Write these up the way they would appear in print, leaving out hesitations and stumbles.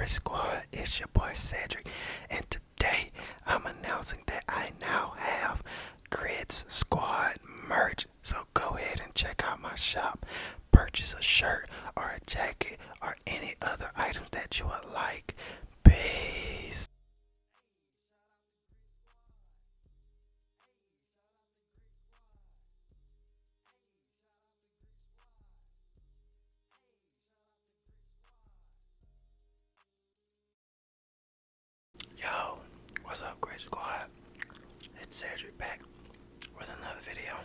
Grit Squad? It's your boy Cedric, and today I'm announcing that I now have Grit Squad merch. So go ahead and check out my shop. Purchase a shirt or a jacket or any other items that you would like. Peace. Yo, what's up, Grit Squad? It's Cedric back with another video.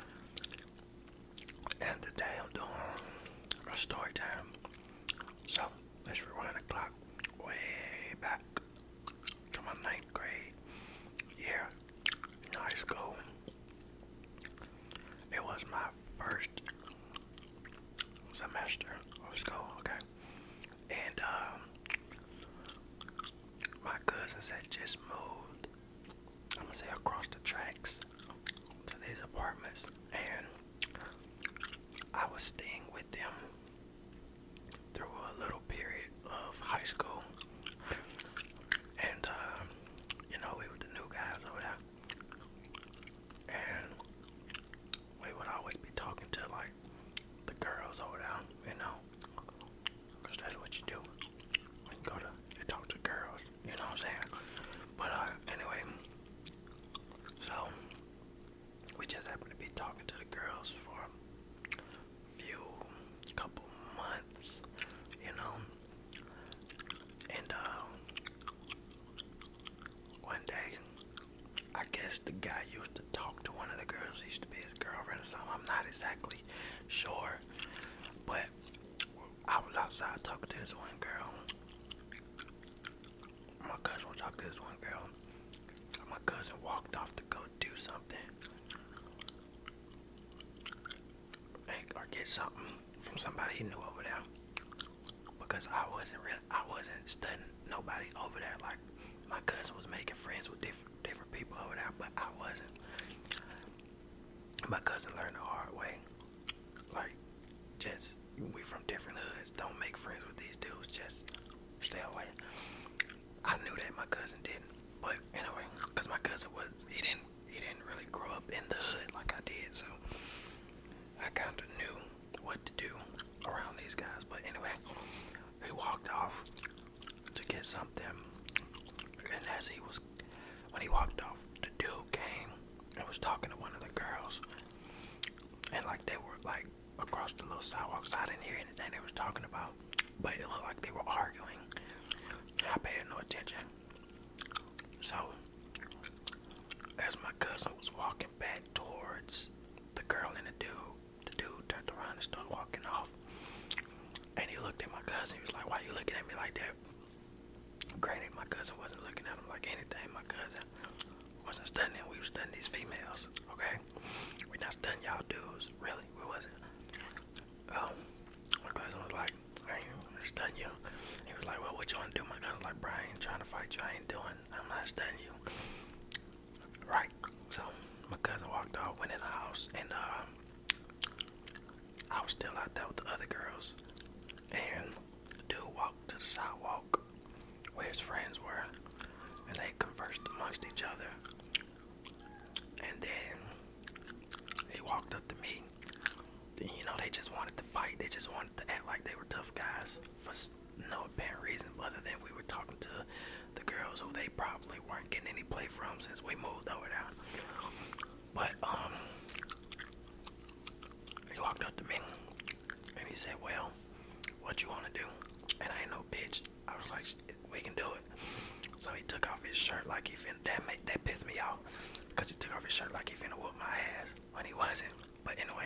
And today I'm doing a story time. So let's rewind the clock way back to my ninth grade year in high school. It was my first semester of school, okay? And my cousins had just moved, I'm gonna say across the tracks to these apartments, and I was staying with them through a little period of high school. And you know, we were the new guys over there, and we would always be talking to like the girls over there, you know, because that's what you do when you talk to girls, you know what I'm saying? But anyway, so we just happened to be talking to the girls for a few couple months, you know. And one day, I guess the guy used to talk to one of the girls. He used to be his girlfriend or something. I'm not exactly sure, but I was outside talking to this one girl. My cousin was talking to this one girl. My cousin walked off to go do something or get something from somebody he knew over there. Because I wasn't studying nobody over there. Like, my cousin was making friends with different people over there, but I wasn't. My cousin learned the hard way. Like, just, we from different hoods. Don't make friends with these dudes. Just stay away. I knew that my cousin didn't, but anyway, because my cousin he didn't really grow up in the hood like I did, so I kind of knew what to do around these guys. But anyway, he walked off to get something, and when he walked off, the dude came and was talking to one of the girls, and like they were like across the little sidewalk, so I didn't hear anything they was talking about, but it looked like they were arguing. I paid no attention. So as my cousin was walking back towards the girl and the dude turned around and started walking off. And he looked at my cousin. He was like, "Why you looking at me like that?" Granted, my cousin wasn't looking at him like anything. My cousin wasn't studying. We were studying these females, okay? We're not studying y'all dudes. Really, we wasn't. My cousin was like, "I ain't studying you." He was like, "Well, what you want to do?" My cousin was like, "Bro, I ain't trying to fight you. I ain't doing. I'm not studying you." Right. So my cousin walked off, went in the house, and I was still out there with the other girls. And the dude walked to the sidewalk where his friends were, and they conversed amongst each other. And then he walked up to me. You know, they just wanted to fight. They just wanted to act like they were tough guys for no apparent reason other than we were talking to the girls who they probably weren't getting any play from since we moved over there. But he walked up to me and he said, "Well, what you want to do?" And I ain't no bitch. I was like, "We can do it." So he took off his shirt like he finna. That pissed me off, because he took off his shirt like he finna whoop my ass when he wasn't. But anyway,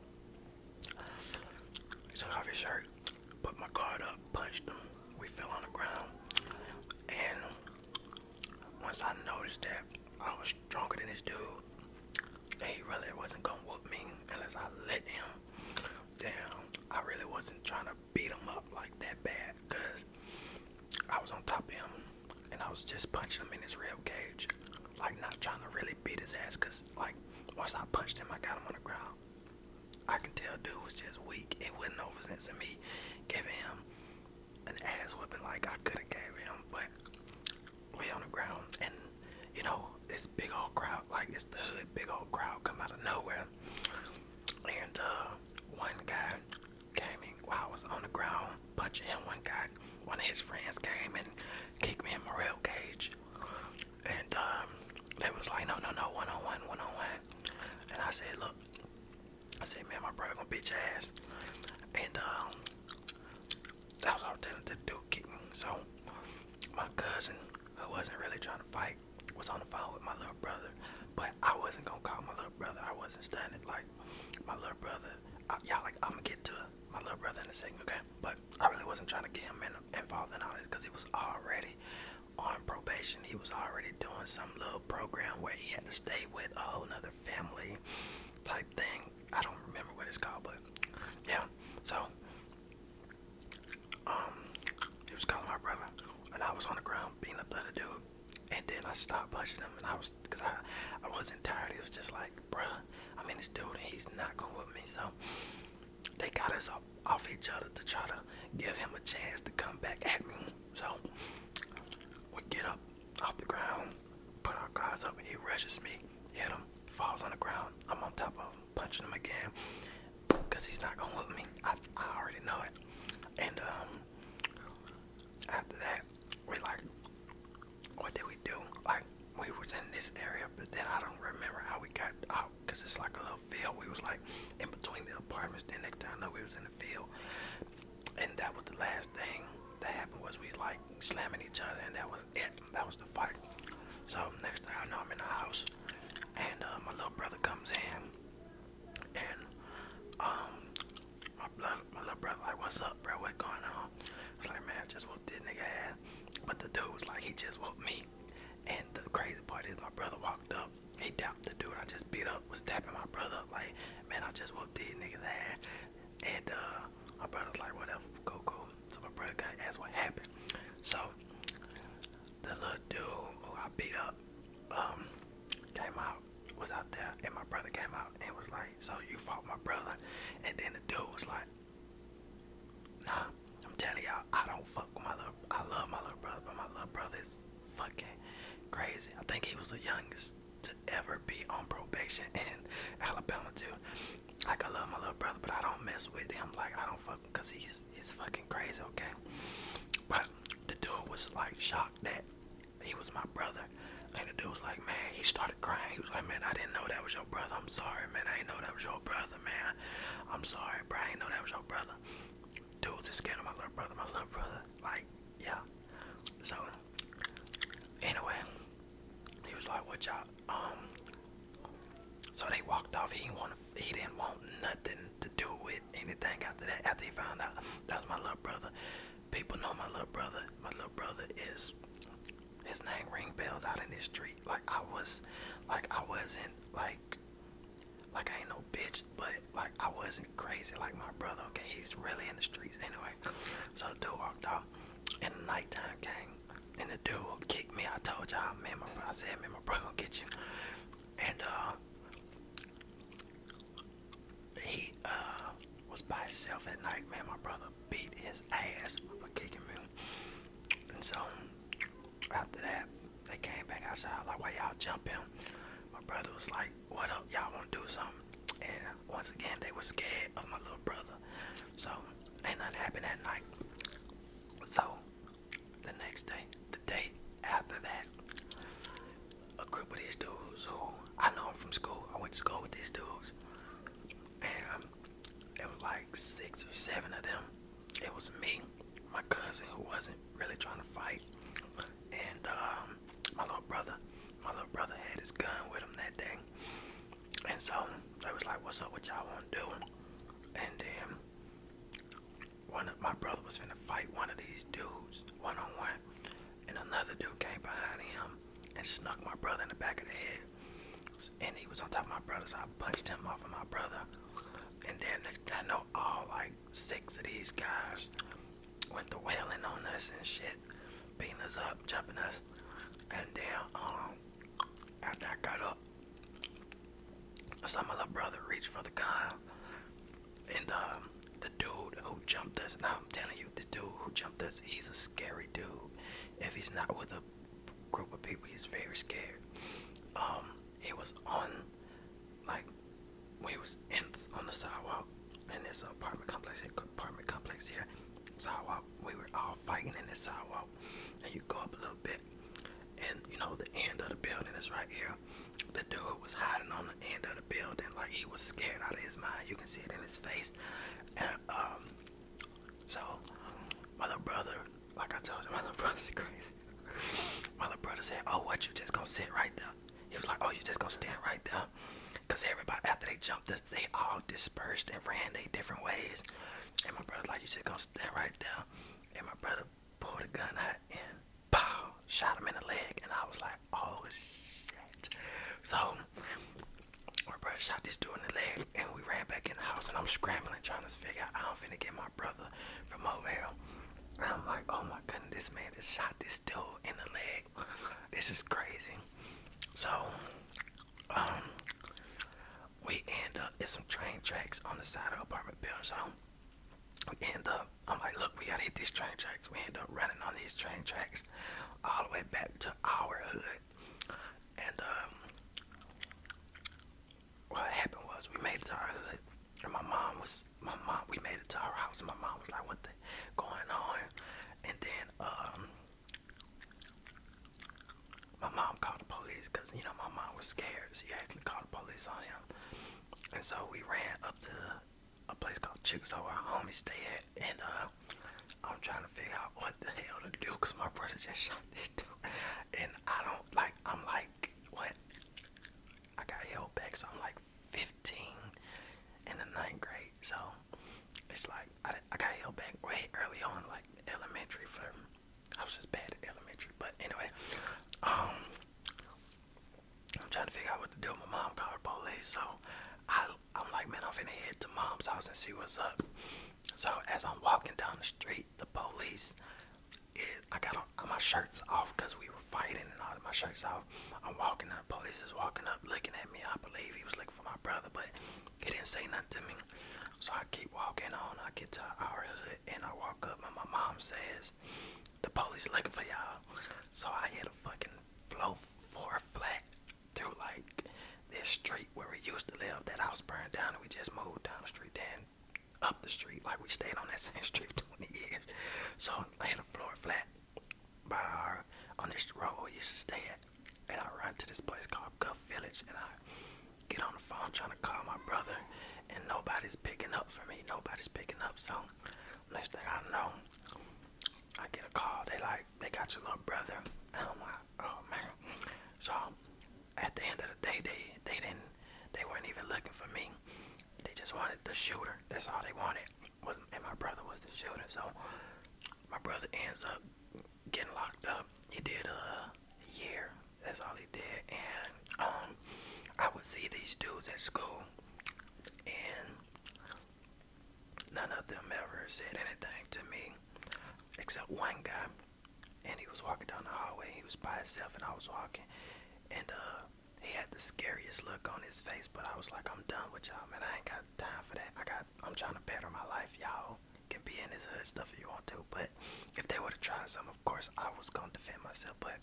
he took off his shirt, put my guard up, punched him. We fell on the ground. And once I noticed that I was stronger than this dude, and he really wasn't gonna whoop me unless I let him, damn, I really wasn't trying to beat him up like that bad, because I was on top of him and I was just punching him in his rib cage, like not trying to really beat his ass, because like once I punched him, I got him on the ground. I can tell dude was just weak. It wasn't over sense of me giving him an ass whooping. Like, I could have wasn't trying to get him involved in all this because he was already on probation. He was already doing some little program where he had to stay with a whole nother family type thing. I don't remember what it's called, but yeah. So he was calling my brother, and I was on the ground beating up the other dude. And then I stopped punching him, and I wasn't tired. It was just like, bruh, I'm in this dude, and he's not going with me. So they got us off each other to try to give him a chance to come back at me. So we get up off the ground, put our guards up, and he rushes me, hit him, falls on the ground. I'm on top of him, punching him again, because he's not going with me. I already know it. And after that, we like, what did we do? Like, we was in this area, but then I don't remember how we got out, because it's like a little field. We was like in between the apartments. Then next time I know we was in the field, and that was the last thing that happened. Was we like slamming each other, and that was it. That was the fight. So next thing I know, I'm in the house, and my little brother comes in, and my little brother like, what's up, bro? What going on? I was like, man, I just whooped this nigga ass. But the dude was like, he just whooped me. And the crazy part is, my brother walked up. He dapped the dude I just beat up, was dapping my brother up like, man, I just whooped these niggas ass. And my brother was like, whatever, cool. So my brother got asked what happened. So the little dude who I beat up came out, was out there, and my brother came out and was like, so you fought my brother? And then the dude was like, nah, I'm telling y'all, I don't fuck with I love my little brother, but my little brother is fucking crazy. I think he was the youngest to ever be on probation in Alabama too. Like, I love my little brother, but I don't mess with him. Like, I don't fuck him because he's fucking crazy, okay? But the dude was like shocked that he was my brother. And the dude was like, man, he started crying. He was like, man, I didn't know that was your brother. I'm sorry, man. I didn't know that was your brother, man. I'm sorry, bro. I didn't know that was your brother. Dude was just scared of my little brother. My little brother, like, yeah. So, anyway, he was like, what y'all, so they walked off. He didn't want nothing to do with anything after that. After he found out that was my little brother. People know my little brother. My little brother is, his name ring bells out in this street. Like, I wasn't like I ain't no bitch, but like I wasn't crazy like my brother. Okay, he's really in the streets anyway. So the dude walked off, and the nighttime came, and the dude who kicked me, I told y'all, man, I said, man, my brother gonna get you. And he was by himself at night, man. My brother beat his ass for kicking me. And so after that, they came back outside, like, why y'all jump him? My brother was like, what up, y'all wanna do something? And once again, they were scared of my little brother. So ain't nothing happened that night. So the next day, the day after that, a group of these dudes who I know them from school, I went to school with these dudes, and it was like 6 or 7 of them. It was me, my cousin who wasn't really trying to fight, and my little brother. My little brother had his gun with him that day. And so they was like, what's up, what y'all want to do? And then my brother was finna fight one of these dudes one-on-one, and another dude came behind him and snuck my brother in the back of the head. And he was on top of my brother, so I punched him off of my brother. And then next thing I know, all like 6 of these guys went to wailing on us and shit, beating us up, jumping us. And then after I got up, I saw my little brother reach for the gun, and the dude who jumped us, now I'm telling you, this dude who jumped us, he's a scary dude. If he's not with a group of people, he's very scared. He was on, like, we was on the sidewalk in this apartment complex here, sidewalk. We were all fighting in this sidewalk, and you go up a little bit, and you know the end of the building is right here. The dude was hiding on the end of the building, like he was scared out of his mind. You can see it in his face. And so my little brother, like I told you, my little brother's crazy. My little brother said, oh, what, you just gonna sit right there? He was like, oh, you just gonna stand right there? Because everybody, after they jumped us, they all dispersed and ran their different ways. And my brother like, you just gonna stand right there. And my brother pulled a gun out and pow, shot him in the leg. And I was like, oh shit. So my brother shot this dude in the leg, and we ran back in the house, and I'm scrambling trying to figure out how I'm finna get my brother from over here. And I'm like, oh my goodness, this man just shot this dude in the leg. This is crazy. So we end up at some train tracks on the side of the apartment building. So we end up, I'm like, look, we gotta hit these train tracks. We end up running on these train tracks all the way back to our hood. And what happened was we made it to our hood, and we made it to our house, and my mom was like, what the going on? And then my mom called the police, because you know my mom was scared. She actually called the police on him. And so we ran up to a place called Chickasaw where our homies stay at, and I'm trying to figure out what the hell to do, because my brother just shot this dude. And I'm like, what? I got held back, so I'm like 15 in the 9th grade. So it's like I got held back way early on, like elementary. I was just bad at elementary. But anyway, I'm trying to figure out what to do. My mom called the police, so I'm like, man, I'm finna head to mom's house and see what's up. So as I'm walking down the street, the police, I got my shirts off because we were fighting and all. My shirts off. I'm walking and the police is walking up looking at me. I believe he was looking for my brother, but he didn't say nothing to me. So I keep walking on. I get to our hood and I walk up and my mom says, the police looking for y'all. So I hit a fucking flow 4 flat through like this street where we used to live. That house burned down and we just moved down the street, then up the street. Like we stayed on that same street for 20 years. So I hit a floor flat by on this road we used to stay at, and I run to this place called Guff Village, and I get on the phone trying to call my brother, and nobody's picking up for me. Nobody's picking up. So next thing I know, I get a call. They got your little brother. And I'm like, oh man. So at the end of the day, they weren't even looking for me. They just wanted the shooter. That's all they wanted. And my brother was the shooter. So my brother ends up getting locked up. He did a year. That's all he did. And I would see these dudes at school, and none of them ever said anything to me except one guy. And he was walking down the hallway. He was by himself, and I was walking, and he had the scariest look on his face. But I was like, I'm done with y'all, man. I ain't got time for that. I'm trying to better my life. Y'all can be in this hood stuff if you want to, but if they would have tried something, of course I was gonna defend myself. But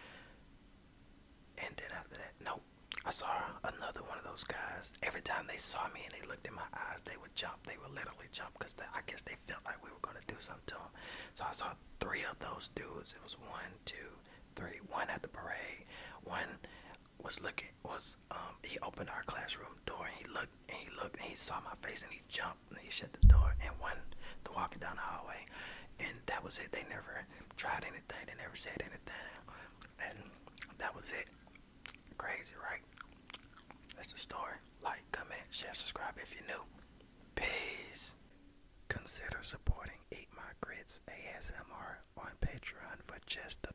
and then after that, nope. I saw another one of those guys. Every time they saw me and they looked in my eyes, they would jump. They would literally jump because I guess they felt like we were gonna do something to them. So I saw 3 of those dudes. It was 1, 2, 3. One at the parade. One was he opened our classroom door and he looked and he saw my face and he jumped and he shut the door, and one to walking down the hallway, and that was it. They never tried anything. They never said anything, and that was it. Crazy, right? That's the story. Like, comment, share, subscribe if you're new. Peace. Consider supporting Eat My Grits ASMR on Patreon for just $1